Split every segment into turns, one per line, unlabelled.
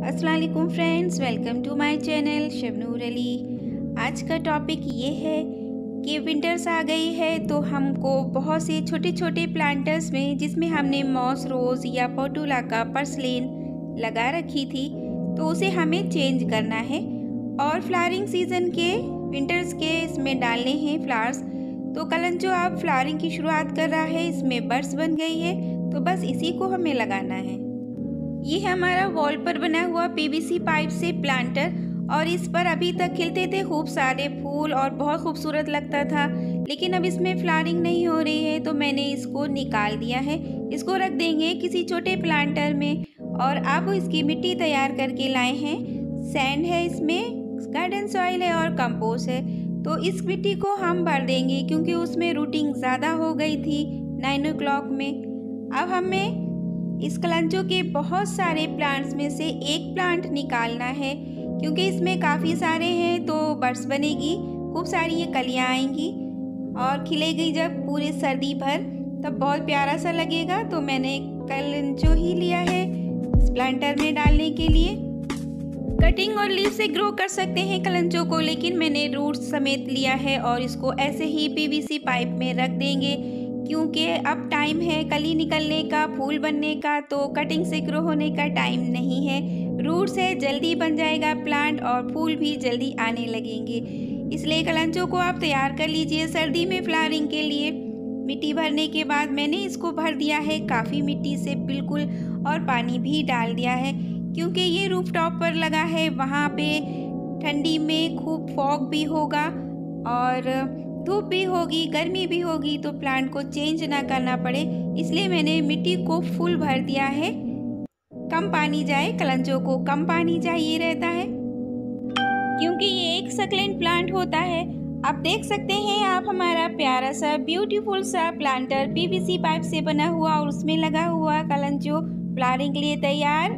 अस्सलाम वालेकुम friends, welcome to my channel Shabnoor Ali. आज का टॉपिक ये है कि विंटर्स आ गई है तो हमको बहुत से छोटे छोटे प्लांटर्स में जिसमें हमने मॉस रोज़ या पोर्टुला का पर्सलेन लगा रखी थी तो उसे हमें चेंज करना है और फ्लावरिंग सीज़न के विंटर्स के इसमें डालने हैं फ्लावर्स। तो कलंचो अब फ्लावरिंग की शुरुआत कर रहा है, इसमें बड्स बन गई है तो बस इसी को हमें लगाना है। ये है हमारा वॉल पर बना हुआ पीवीसी पाइप से प्लांटर और इस पर अभी तक खिलते थे खूब सारे फूल और बहुत खूबसूरत लगता था, लेकिन अब इसमें फ्लावरिंग नहीं हो रही है तो मैंने इसको निकाल दिया है। इसको रख देंगे किसी छोटे प्लांटर में और अब इसकी मिट्टी तैयार करके लाए हैं। सैंड है, इसमें गार्डन सॉइल है और कंपोस्ट है। तो इस मिट्टी को हम भर देंगे क्योंकि उसमें रूटिंग ज़्यादा हो गई थी 9 o'clock में। अब हमें इस कलंचो के बहुत सारे प्लांट्स में से एक प्लांट निकालना है क्योंकि इसमें काफ़ी सारे हैं तो बड्स बनेगी, खूब सारी ये कलियाँ आएंगी और खिलेगी जब पूरी सर्दी भर तब बहुत प्यारा सा लगेगा। तो मैंने कलंचो ही लिया है इस प्लांटर में डालने के लिए। कटिंग और लीफ से ग्रो कर सकते हैं कलंचो को, लेकिन मैंने रूट्स समेत लिया है और इसको ऐसे ही पीवीसी पाइप में रख देंगे क्योंकि अब टाइम है कली निकलने का, फूल बनने का, तो कटिंग से ग्रो होने का टाइम नहीं है। रूट से जल्दी बन जाएगा प्लांट और फूल भी जल्दी आने लगेंगे, इसलिए कलंचो को आप तैयार कर लीजिए सर्दी में फ्लावरिंग के लिए। मिट्टी भरने के बाद मैंने इसको भर दिया है काफ़ी मिट्टी से बिल्कुल और पानी भी डाल दिया है क्योंकि ये रूफ टॉप पर लगा है, वहाँ पे ठंडी में खूब फॉग भी होगा और धूप भी होगी, गर्मी भी होगी, तो प्लांट को चेंज ना करना पड़े, इसलिए मैंने मिट्टी को फुल भर दिया है। कम पानी जाए, कलंचो को कम पानी चाहिए रहता है क्योंकि ये एक सक्लेंट प्लांट होता है। आप देख सकते हैं आप हमारा प्यारा सा ब्यूटीफुल सा प्लांटर पीवीसी पाइप से बना हुआ और उसमें लगा हुआ कलंचो फ्लावरिंग के लिए तैयार।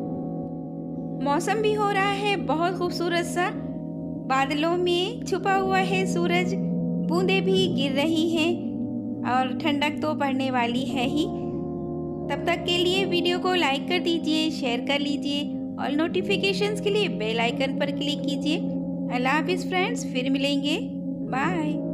मौसम भी हो रहा है बहुत खूबसूरत सा, बादलों में छुपा हुआ है सूरज, बूंदें भी गिर रही हैं और ठंडक तो बढ़ने वाली है ही। तब तक के लिए वीडियो को लाइक कर दीजिए, शेयर कर लीजिए और नोटिफिकेशंस के लिए बेल आइकन पर क्लिक कीजिए। अल्लाह हाफिज़ फ्रेंड्स, फिर मिलेंगे, बाय।